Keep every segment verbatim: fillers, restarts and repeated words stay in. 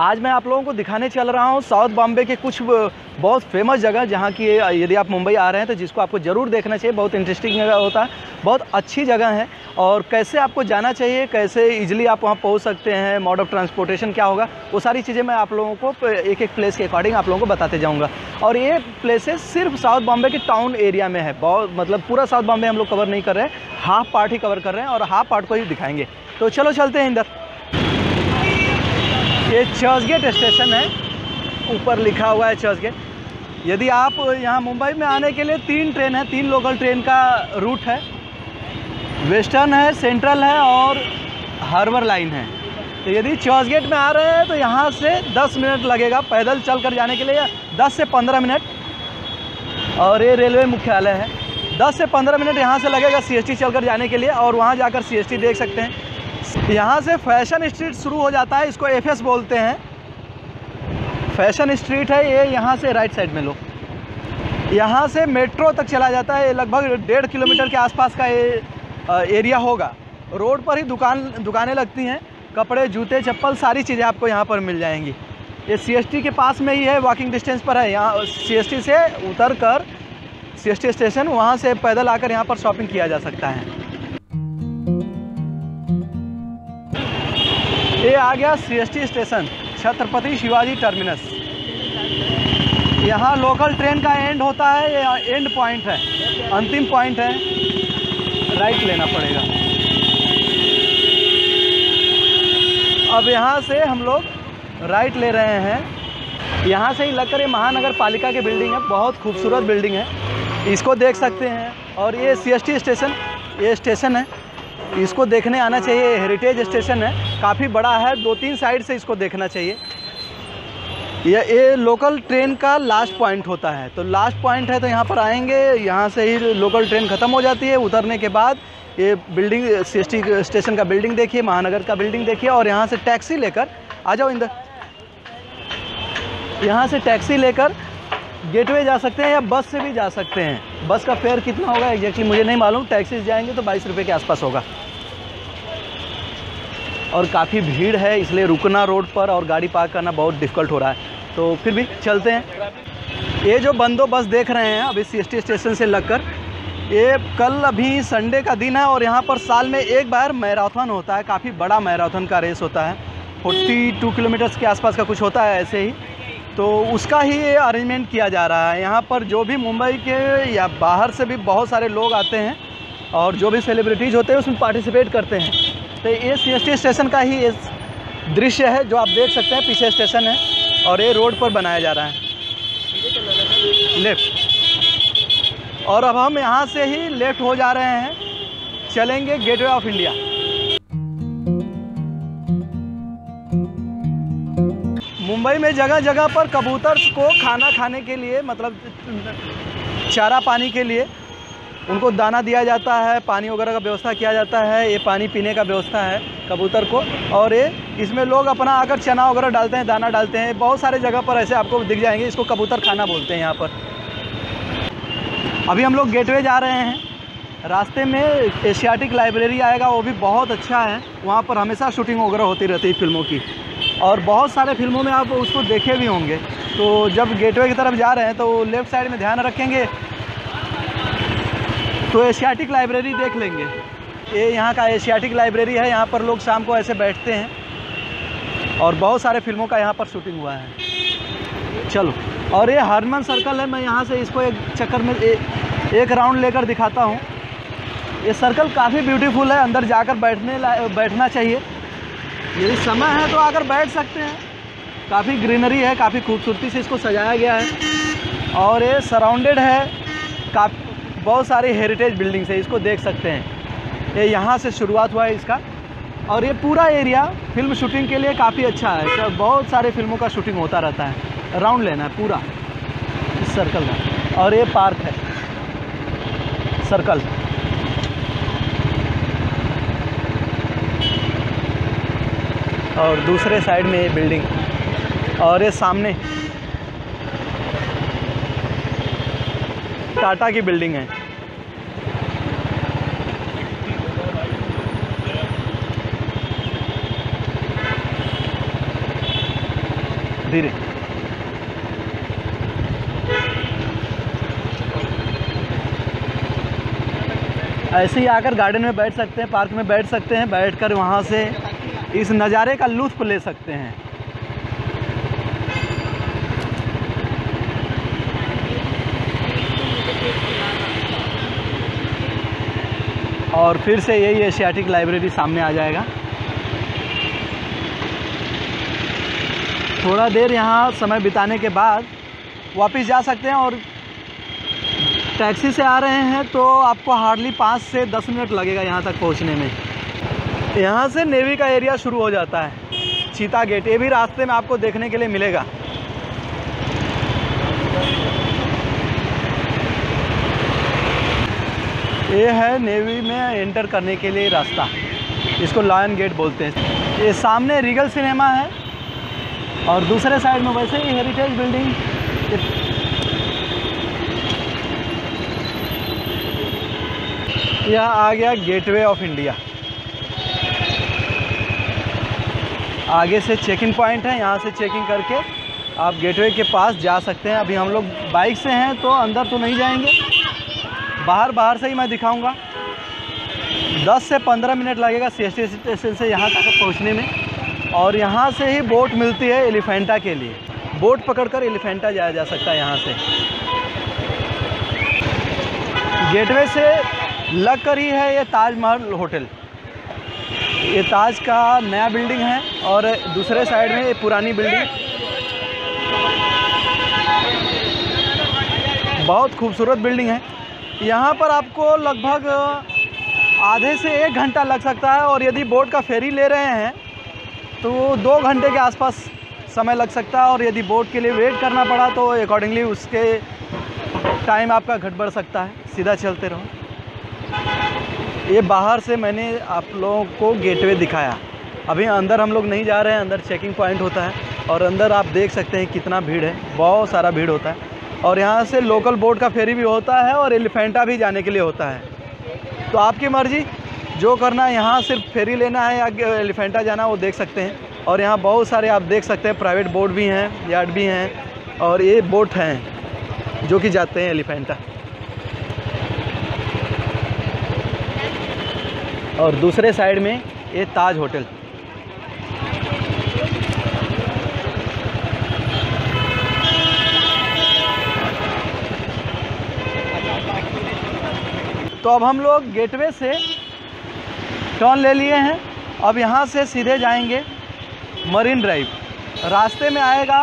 आज मैं आप लोगों को दिखाने चल रहा हूँ साउथ बॉम्बे के कुछ बहुत फेमस जगह, जहाँ की यदि आप मुंबई आ रहे हैं तो जिसको आपको ज़रूर देखना चाहिए। बहुत इंटरेस्टिंग जगह होता है, बहुत अच्छी जगह है। और कैसे आपको जाना चाहिए, कैसे इजीली आप वहाँ पहुँच सकते हैं, मोड ऑफ ट्रांसपोर्टेशन क्या होगा, वो सारी चीज़ें मैं आप लोगों को एक एक प्लेस के अकॉर्डिंग आप लोगों को बताते जाऊँगा। और ये प्लेसेस सिर्फ साउथ बॉम्बे के टाउन एरिया में है। बहुत मतलब पूरा साउथ बॉम्बे हम लोग कवर नहीं कर रहे हैं, हाफ पार्ट ही कवर कर रहे हैं और हाफ पार्ट को ही दिखाएंगे। तो चलो चलते हैं इधर। ये चर्चगेट स्टेशन है, ऊपर लिखा हुआ है चर्चगेट। यदि आप यहाँ मुंबई में आने के लिए तीन ट्रेन है, तीन लोकल ट्रेन का रूट है। वेस्टर्न है, सेंट्रल है और हार्बर लाइन है। तो यदि चर्चगेट में आ रहे हैं तो यहाँ से दस मिनट लगेगा पैदल चल कर जाने के लिए, दस से पंद्रह मिनट। और ये रेलवे मुख्यालय है, दस से पंद्रह मिनट यहाँ से लगेगा सी एस टी चल कर जाने के लिए, और वहाँ जाकर सी एस टी देख सकते हैं। यहाँ से फैशन स्ट्रीट शुरू हो जाता है, इसको एफ एस बोलते हैं। फैशन स्ट्रीट है ये, यहाँ से राइट साइड में लो। यहाँ से मेट्रो तक चला जाता है, ये लगभग डेढ़ किलोमीटर के आसपास का ये एरिया होगा। रोड पर ही दुकान दुकानें लगती हैं, कपड़े, जूते, चप्पल, सारी चीज़ें आपको यहाँ पर मिल जाएंगी। ये सी एस टी के पास में ही है, वॉकिंग डिस्टेंस पर है। यहाँ सी एस टी से उतर कर सी एस टी स्टेशन, वहाँ से पैदल आकर यहाँ पर शॉपिंग किया जा सकता है। ये आ गया C S T station, Chhatrapati Shivaji terminus. यहाँ लोकल ट्रेन का एंड होता है, ये एंड पॉइंट है, अंतिम पॉइंट है। राइट लेना पड़ेगा। अब यहाँ से हम लोग राइट ले रहे हैं। यहाँ से ही लगकर ये महानगर पालिका की बिल्डिंग है, बहुत खूबसूरत बिल्डिंग है, इसको देख सकते हैं। और ये सी एस टी स्टेशन, ये स्टेशन है, इसको देखने आना चाहिए। हेरिटेज स्टेशन है, काफ़ी बड़ा है, दो तीन साइड से इसको देखना चाहिए। ये ये लोकल ट्रेन का लास्ट पॉइंट होता है, तो लास्ट पॉइंट है तो यहाँ पर आएंगे, यहाँ से ही लोकल ट्रेन ख़त्म हो जाती है। उतरने के बाद ये building, C S T station का बिल्डिंग देखिए, महानगर का बिल्डिंग देखिए, और यहाँ से टैक्सी लेकर आ जाओ इंदर। यहाँ से टैक्सी लेकर गेटवे जा सकते हैं या बस से भी जा सकते हैं। बस का फेयर कितना होगा एग्जैक्टली मुझे नहीं मालूम, टैक्सी से जाएंगे तो बाईस रुपये के आसपास होगा। और काफ़ी भीड़ है, इसलिए रुकना रोड पर और गाड़ी पार्क करना बहुत डिफ़िकल्ट हो रहा है। तो फिर भी चलते हैं। ये जो बंदोबस्त देख रहे हैं अभी सी एस टी स्टेशन से लगकर, ये कल अभी संडे का दिन है और यहाँ पर साल में एक बार मैराथन होता है, काफ़ी बड़ा मैराथन का रेस होता है, बयालीस किलोमीटर्स के आसपास का कुछ होता है ऐसे ही। तो उसका ही ये अरेंजमेंट किया जा रहा है। यहाँ पर जो भी मुंबई के या बाहर से भी बहुत सारे लोग आते हैं और जो भी सेलिब्रिटीज़ होते हैं उसमें पार्टिसिपेट करते हैं। तो ये सी एस टी स्टेशन का ही ये दृश्य है जो आप देख सकते हैं, पीछे स्टेशन है और ये रोड पर बनाया जा रहा है, लेफ्ट। और अब हम यहाँ से ही लेफ्ट हो जा रहे हैं, चलेंगे गेटवे ऑफ इंडिया। मुंबई में जगह जगह पर कबूतर को खाना खाने के लिए, मतलब चारा पानी के लिए उनको दाना दिया जाता है, पानी वगैरह का व्यवस्था किया जाता है। ये पानी पीने का व्यवस्था है कबूतर को, और ये इसमें लोग अपना आकर चना वगैरह डालते हैं, दाना डालते हैं। बहुत सारे जगह पर ऐसे आपको दिख जाएंगे, इसको कबूतर खाना बोलते हैं यहाँ पर। अभी हम लोग गेटवे जा रहे हैं, रास्ते में एशियाटिक लाइब्रेरी आएगा, वो भी बहुत अच्छा है। वहाँ पर हमेशा शूटिंग वगैरह होती रहती है फिल्मों की, और बहुत सारे फिल्मों में आप उसको देखे भी होंगे। तो जब गेटवे की तरफ जा रहे हैं तो लेफ़्ट साइड में ध्यान रखेंगे तो एशियाटिक लाइब्रेरी देख लेंगे। ये यहाँ का एशियाटिक लाइब्रेरी है, यहाँ पर लोग शाम को ऐसे बैठते हैं और बहुत सारे फिल्मों का यहाँ पर शूटिंग हुआ है। चलो, और ये हरमन सर्कल है, मैं यहाँ से इसको एक चक्कर में ए, एक राउंड लेकर दिखाता हूँ। ये सर्कल काफ़ी ब्यूटीफुल है, अंदर जाकर बैठने बैठना चाहिए। यदि समय है तो आकर बैठ सकते हैं। काफ़ी ग्रीनरी है, काफ़ी खूबसूरती से इसको सजाया गया है, और ये सराउंडेड है काफ़ी बहुत सारी हेरिटेज बिल्डिंग्स है, इसको देख सकते हैं। ये यहाँ से शुरुआत हुआ है इसका, और ये पूरा एरिया फिल्म शूटिंग के लिए काफ़ी अच्छा है। तो बहुत सारे फिल्मों का शूटिंग होता रहता है। राउंड लेना है पूरा इस सर्कल का, और ये पार्क है सर्कल। और दूसरे साइड में ये बिल्डिंग, और ये सामने टाटा की बिल्डिंग है। धीरे। ऐसे ही आकर गार्डन में बैठ सकते हैं, पार्क में बैठ सकते हैं, बैठकर वहाँ से इस नज़ारे का लुत्फ़ ले सकते हैं। और फिर से यही एशियाटिक लाइब्रेरी सामने आ जाएगा। थोड़ा देर यहाँ समय बिताने के बाद वापस जा सकते हैं। और टैक्सी से आ रहे हैं तो आपको हार्डली पाँच से दस मिनट लगेगा यहाँ तक पहुँचने में। यहाँ से नेवी का एरिया शुरू हो जाता है, चीता गेट, ये भी रास्ते में आपको देखने के लिए मिलेगा। ये है नेवी में एंटर करने के लिए रास्ता, इसको लायन गेट बोलते हैं। ये सामने रीगल सिनेमा है और दूसरे साइड में वैसे ही हेरिटेज बिल्डिंग। यह आ गया गेटवे ऑफ इंडिया। आगे से चेकिंग पॉइंट है, यहाँ से चेकिंग करके आप गेटवे के पास जा सकते हैं। अभी हम लोग बाइक से हैं तो अंदर तो नहीं जाएंगे, बाहर बाहर से ही मैं दिखाऊंगा। दस से पंद्रह मिनट लगेगा सी एस टी स्टेशन से यहाँ तक पहुँचने में। और यहाँ से ही बोट मिलती है एलिफेंटा के लिए, बोट पकड़कर एलिफेंटा जाया जा सकता है यहाँ से। गेटवे से लग कर ही है ये ताजमहल होटल। ये ताज का नया बिल्डिंग है और दूसरे साइड में ये पुरानी बिल्डिंग। बहुत खूबसूरत बिल्डिंग है। यहाँ पर आपको लगभग आधे से एक घंटा लग सकता है और यदि बोट का फेरी ले रहे हैं तो दो घंटे के आसपास समय लग सकता है। और यदि बोट के लिए वेट करना पड़ा तो अकॉर्डिंगली उसके टाइम आपका घट बढ़ सकता है। सीधा चलते रहो। ये बाहर से मैंने आप लोगों को गेटवे दिखाया। अभी अंदर हम लोग नहीं जा रहे हैं, अंदर चेकिंग पॉइंट होता है और अंदर आप देख सकते हैं कितना भीड़ है, बहुत सारा भीड़ होता है। और यहाँ से लोकल बोट का फेरी भी होता है और एलिफेंटा भी जाने के लिए होता है। तो आपकी मर्ज़ी, जो करना है, यहाँ सिर्फ फेरी लेना है या एलिफेंटा जाना वो देख सकते हैं। और यहाँ बहुत सारे आप देख सकते हैं प्राइवेट बोट भी हैं, यार्ड भी हैं और ये बोट हैं जो कि जाते हैं एलिफेंटा। और दूसरे साइड में ये ताज होटल। तो अब हम लोग गेटवे से टर्न ले लिए हैं। अब यहाँ से सीधे जाएंगे मरीन ड्राइव। रास्ते में आएगा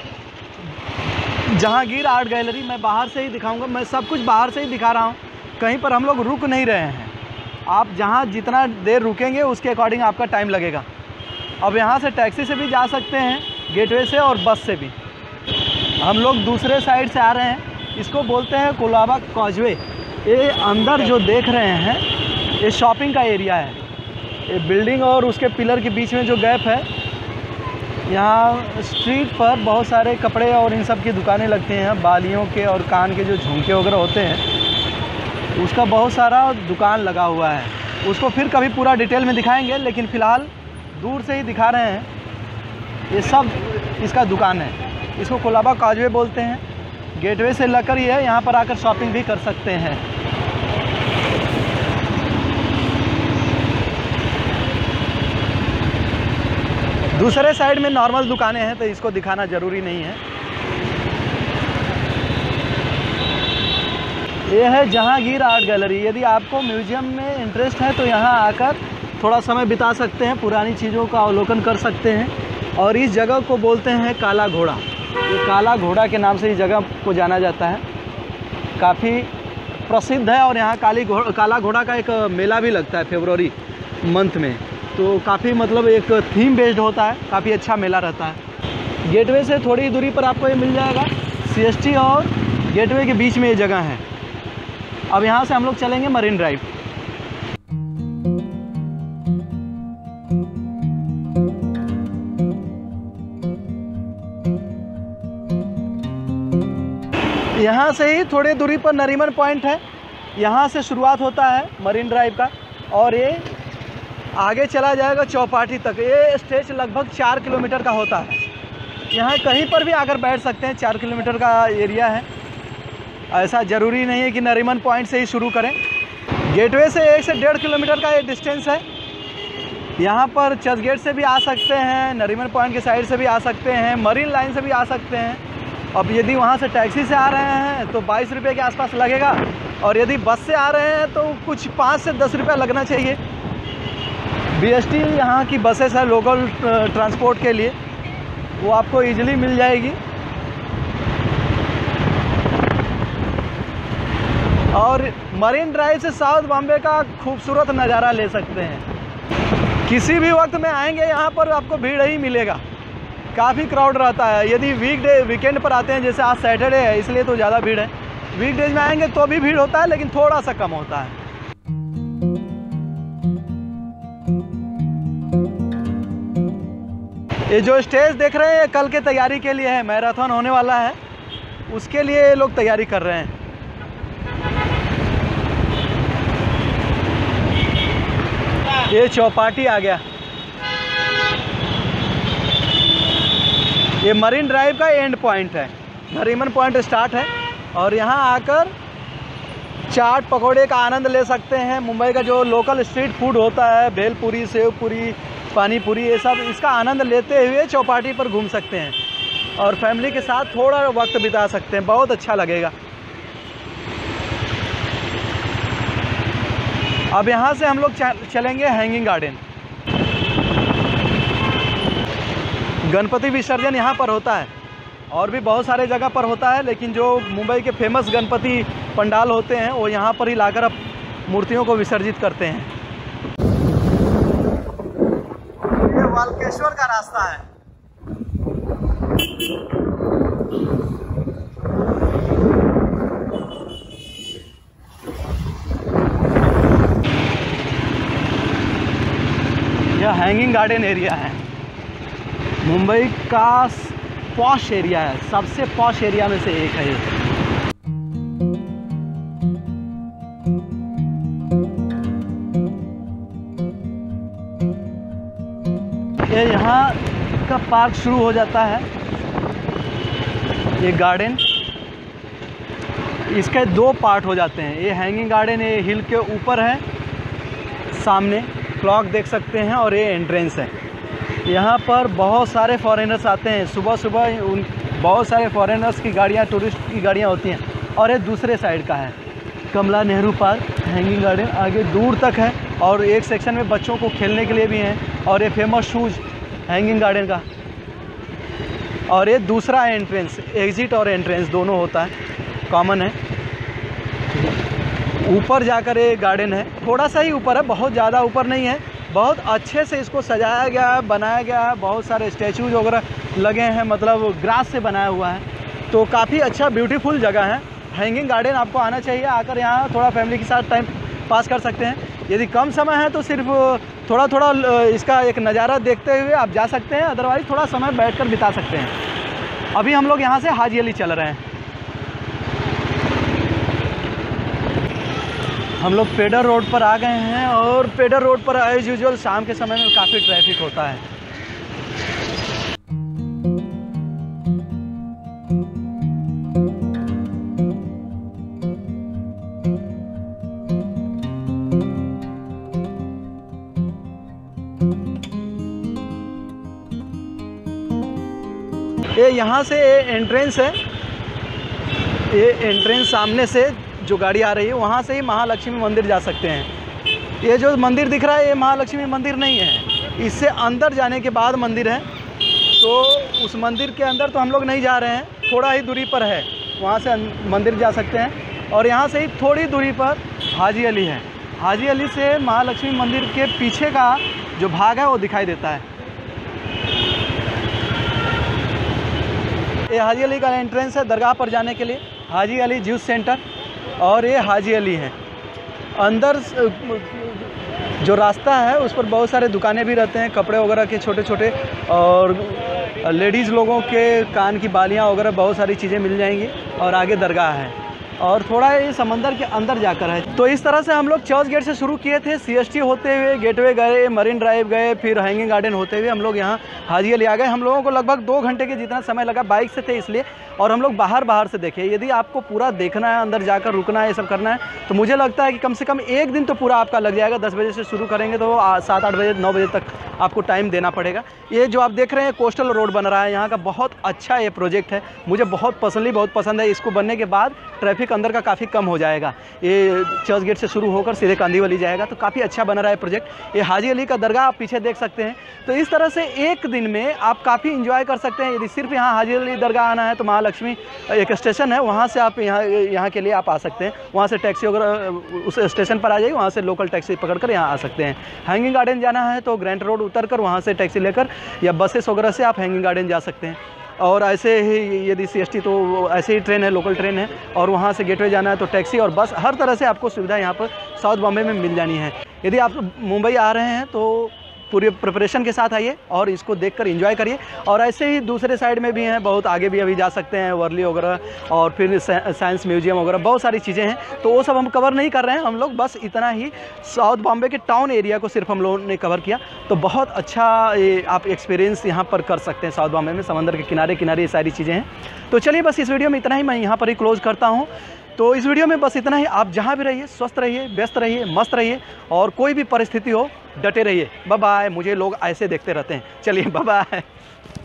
जहांगीर आर्ट गैलरी। मैं बाहर से ही दिखाऊंगा, मैं सब कुछ बाहर से ही दिखा रहा हूँ, कहीं पर हम लोग रुक नहीं रहे हैं। आप जहाँ जितना देर रुकेंगे उसके अकॉर्डिंग आपका टाइम लगेगा। अब यहाँ से टैक्सी से भी जा सकते हैं गेटवे से और बस से भी। हम लोग दूसरे साइड से आ रहे हैं, इसको बोलते हैं कोलाबा कॉजवे। ये अंदर जो देख रहे हैं ये शॉपिंग का एरिया है। ये बिल्डिंग और उसके पिलर के बीच में जो गैप है, यहाँ स्ट्रीट पर बहुत सारे कपड़े और इन सब की दुकानें लगती हैं। बालियों के और कान के जो झुमके वगैरह होते हैं उसका बहुत सारा दुकान लगा हुआ है। उसको फिर कभी पूरा डिटेल में दिखाएंगे, लेकिन फ़िलहाल दूर से ही दिखा रहे हैं। ये सब इसका दुकान है। इसको कोलाबा कॉजवे बोलते हैं। गेटवे से लगकर ही है, यहाँ पर आकर शॉपिंग भी कर सकते हैं। दूसरे साइड में नॉर्मल दुकानें हैं तो इसको दिखाना ज़रूरी नहीं है। ये है जहांगीर आर्ट गैलरी। यदि आपको म्यूज़ियम में इंटरेस्ट है तो यहाँ आकर थोड़ा समय बिता सकते हैं, पुरानी चीज़ों का अवलोकन कर सकते हैं। और इस जगह को बोलते हैं काला घोड़ा। ये काला घोड़ा के नाम से इस जगह को जाना जाता है, काफ़ी प्रसिद्ध है। और यहाँ काली घोड़ा काला घोड़ा का एक मेला भी लगता है फरवरी मंथ में, तो काफ़ी मतलब एक थीम बेस्ड होता है, काफ़ी अच्छा मेला रहता है। गेटवे से थोड़ी दूरी पर आपको ये मिल जाएगा। सी एस टी और गेटवे के बीच में ये जगह है। अब यहाँ से हम लोग चलेंगे मरीन ड्राइव। यहाँ से ही थोड़ी दूरी पर नरीमन पॉइंट है, यहाँ से शुरुआत होता है मरीन ड्राइव का और ये आगे चला जाएगा चौपाटी तक। ये स्ट्रेच लगभग चार किलोमीटर का होता है। यहाँ कहीं पर भी आकर बैठ सकते हैं। चार किलोमीटर का एरिया है, ऐसा ज़रूरी नहीं है कि नरीमन पॉइंट से ही शुरू करें। गेटवे से एक से डेढ़ किलोमीटर का ये डिस्टेंस है। यहाँ पर चर्च गेट से भी आ सकते हैं, नरीमन पॉइंट के साइड से भी आ सकते हैं, मरीन लाइन से भी आ सकते हैं। अब यदि वहाँ से टैक्सी से आ रहे हैं तो बाईस रुपये के आसपास लगेगा, और यदि बस से आ रहे हैं तो कुछ पाँच से दस रुपया लगना चाहिए। बी एस टी यहाँ की बसेस है लोकल ट्रांसपोर्ट के लिए, वो आपको ईजिली मिल जाएगी। और मरीन ड्राइव से साउथ बॉम्बे का खूबसूरत नज़ारा ले सकते हैं। किसी भी वक्त में आएंगे यहाँ पर आपको भीड़ ही मिलेगा, काफ़ी क्राउड रहता है। यदि वीकडे वीकेंड पर आते हैं, जैसे आज सैटरडे है इसलिए तो ज़्यादा भीड़ है, वीकडेज में आएंगे तो भी भीड़ होता है, लेकिन थोड़ा सा कम होता है। ये जो स्टेज देख रहे हैं ये कल के तैयारी के लिए है, मैराथन होने वाला है, उसके लिए ये लोग तैयारी कर रहे हैं। ये चौपाटी आ गया, ये मरीन ड्राइव का एंड पॉइंट है। नरीमन पॉइंट स्टार्ट है और यहाँ आकर चाट पकौड़े का आनंद ले सकते हैं। मुंबई का जो लोकल स्ट्रीट फूड होता है, भेलपुरी, सेव पूरी, पानी पूरी, ये सब इसका आनंद लेते हुए चौपाटी पर घूम सकते हैं और फैमिली के साथ थोड़ा वक्त बिता सकते हैं, बहुत अच्छा लगेगा। अब यहाँ से हम लोग चलेंगे हैंगिंग गार्डन। गणपति विसर्जन यहाँ पर होता है और भी बहुत सारे जगह पर होता है, लेकिन जो मुंबई के फेमस गणपति पंडाल होते हैं वो यहाँ पर ही लाकर अब मूर्तियों को विसर्जित करते हैं। ये वालकेश्वर का रास्ता है। यह हैंगिंग गार्डन एरिया है, मुंबई का पॉश एरिया है, सबसे पॉश एरिया में से एक है ये। ये यहाँ का पार्क शुरू हो जाता है, ये गार्डन, इसके दो पार्ट हो जाते हैं। ये हैंगिंग गार्डन ये हिल के ऊपर है, सामने क्लॉक देख सकते हैं, और ये एंट्रेंस है। यहाँ पर बहुत सारे फॉरेनर्स आते हैं, सुबह सुबह उन बहुत सारे फॉरेनर्स की गाड़ियाँ, टूरिस्ट की गाड़ियाँ होती हैं। और ये दूसरे साइड का है Kamala Nehru park, hanging garden आगे दूर तक है, और एक सेक्शन में बच्चों को खेलने के लिए भी है, और ये फेमस शूज़ हैंगिंग गार्डन का। और ये दूसरा एंट्रेंस, एग्ज़िट और एंट्रेंस दोनों होता है, कॉमन है। ऊपर जाकर ये गार्डन है, थोड़ा सा ही ऊपर है, बहुत ज़्यादा ऊपर नहीं है। बहुत अच्छे से इसको सजाया गया है, बनाया गया है, बहुत सारे स्टैचूज वगैरह लगे हैं, मतलब ग्रास से बनाया हुआ है, तो काफ़ी अच्छा ब्यूटीफुल जगह है। हैंगिंग गार्डन आपको आना चाहिए, आकर यहाँ थोड़ा फैमिली के साथ टाइम पास कर सकते हैं। यदि कम समय है तो सिर्फ थोड़ा थोड़ा इसका एक नज़ारा देखते हुए आप जा सकते हैं, अदरवाइज़ थोड़ा समय बैठकर बिता सकते हैं। अभी हम लोग यहाँ से हाजी अली चल रहे हैं। हम लोग पेडर रोड पर आ गए हैं, और पेडर रोड पर एज यूजुअल शाम के समय में काफ़ी ट्रैफिक होता है। ये यहाँ से एंट्रेंस है, ये एंट्रेंस सामने से जो गाड़ी आ रही है वहाँ से ही महालक्ष्मी मंदिर जा सकते हैं। ये जो मंदिर दिख रहा है ये महालक्ष्मी मंदिर नहीं है, इससे अंदर जाने के बाद मंदिर है। तो उस मंदिर के अंदर तो हम लोग नहीं जा रहे हैं, थोड़ा ही दूरी पर है, वहाँ से मंदिर जा सकते हैं। और यहाँ से ही थोड़ी दूरी पर हाजी अली है। हाजी अली से महालक्ष्मी मंदिर के पीछे का जो भाग है वो दिखाई देता है। ये हाजी अली का एंट्रेंस है दरगाह पर जाने के लिए, हाजी अली जूस सेंटर, और ये हाजी अली है। अंदर जो रास्ता है उस पर बहुत सारे दुकानें भी रहते हैं, कपड़े वगैरह के छोटे छोटे, और लेडीज़ लोगों के कान की बालियाँ वगैरह बहुत सारी चीज़ें मिल जाएंगी। और आगे दरगाह है, और थोड़ा ये समंदर के अंदर जाकर है। तो इस तरह से हम लोग चर्च गेट से शुरू किए थे, सीएसटी होते हुए गेटवे गए, मरीन ड्राइव गए, फिर हैंगिंग गार्डन होते हुए हम लोग यहाँ हाजी अली आ गए। हम लोगों को लगभग दो घंटे के जितना समय लगा, बाइक से थे इसलिए, और हम लोग बाहर बाहर से देखे। यदि आपको पूरा देखना है, अंदर जाकर रुकना है, ये सब करना है, तो मुझे लगता है कि कम से कम एक दिन तो पूरा आपका लग जाएगा। दस बजे से शुरू करेंगे तो सात आठ बजे नौ बजे तक आपको टाइम देना पड़ेगा। ये जो आप देख रहे हैं कोस्टल रोड बन रहा है यहाँ का, बहुत अच्छा ये प्रोजेक्ट है, मुझे बहुत पर्सनली बहुत पसंद है। इसको बनने के बाद ट्रैफिक अंदर का काफ़ी कम हो जाएगा। ये चर्च गेट से शुरू होकर सीधे कांदीवली जाएगा, तो काफ़ी अच्छा बन रहा है प्रोजेक्ट। ये हाजी अली का दरगाह आप पीछे देख सकते हैं। तो इस तरह से एक दिन में आप काफ़ी इंजॉय कर सकते हैं। यदि सिर्फ यहाँ हाजी अली दरगाह आना है तो महालक्ष्मी एक स्टेशन है, वहाँ से आप यहाँ यहाँ के लिए आप आ सकते हैं। वहाँ से टैक्सी वगैरह उस स्टेशन पर आ जाइए, वहाँ से लोकल टैक्सी पकड़कर यहाँ आ सकते हैं। हैंगिंग गार्डन जाना है तो ग्रैंड रोड उतरकर वहाँ से टैक्सी लेकर या बसेस वगैरह से आप हैंगिंग गार्डन जा सकते हैं। और ऐसे ही यदि सीएसटी तो ऐसे ही ट्रेन है, लोकल ट्रेन है, और वहाँ से गेटवे जाना है तो टैक्सी और बस, हर तरह से आपको सुविधा यहाँ पर साउथ बॉम्बे में मिल जानी है। यदि आप मुंबई आ रहे हैं तो पूरी प्रिपरेशन के साथ आइए और इसको देखकर एंजॉय करिए। और ऐसे ही दूसरे साइड में भी हैं, बहुत आगे भी अभी जा सकते हैं, वर्ली वगैरह, और फिर साइंस म्यूजियम वगैरह, बहुत सारी चीज़ें हैं। तो वो सब हम कवर नहीं कर रहे हैं, हम लोग बस इतना ही साउथ बॉम्बे के टाउन एरिया को सिर्फ हम लोगों ने कवर किया। तो बहुत अच्छा ये आप एक्सपीरियंस यहाँ पर कर सकते हैं साउथ बॉम्बे में, समंदर के किनारे किनारे ये सारी चीज़ें हैं। तो चलिए बस इस वीडियो में इतना ही, मैं यहाँ पर ही क्लोज़ करता हूँ। तो इस वीडियो में बस इतना ही। आप जहाँ भी रहिए स्वस्थ रहिए, व्यस्त रहिए, मस्त रहिए, और कोई भी परिस्थिति हो डटे रहिए। Bye bye. मुझे लोग ऐसे देखते रहते हैं। चलिए बाय बाय।